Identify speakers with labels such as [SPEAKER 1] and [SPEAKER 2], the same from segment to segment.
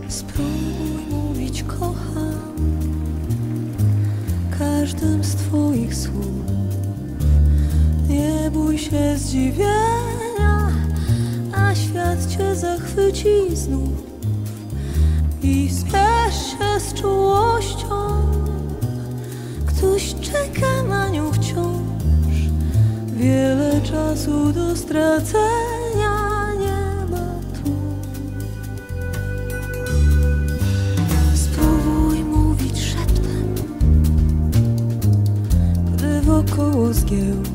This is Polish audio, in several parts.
[SPEAKER 1] Spróbuj mówić kocham każdym z twoich słów. Nie bój się zdziwienia, a świat cię zachwyci znów. I spiesz się z czułością, ktoś czeka na nią wciąż. Wiele czasu do stracenia nie ma tu. Spróbuj mówić szeptem, gdy wokoło zgiełk.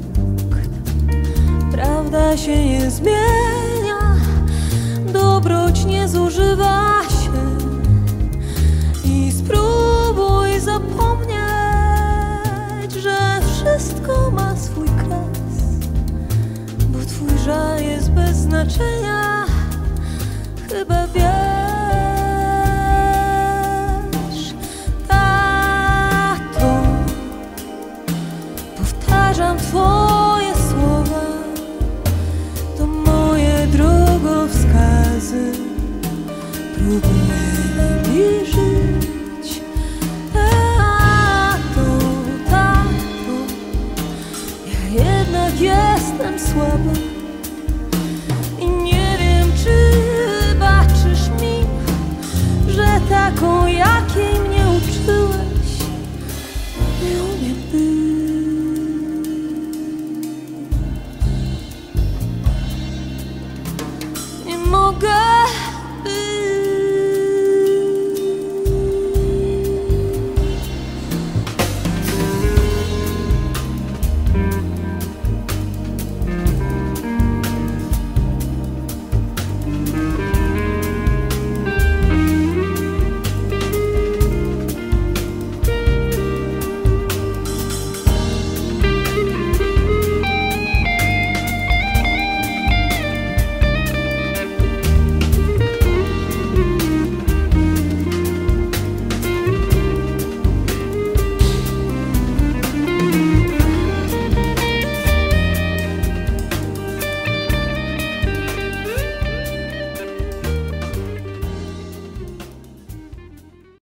[SPEAKER 1] Prawda się nie zmienia, dobroć nie zużywa się. I spróbuj zapomnieć, że wszystko ma swój kres, bo twój żal jest bez znaczenia. Chyba wiesz, tato, powtarzam twoje słowa, to moje drogowskazy. Próbuję nimi żyć. Tato, tato, ja jednak jestem słaba.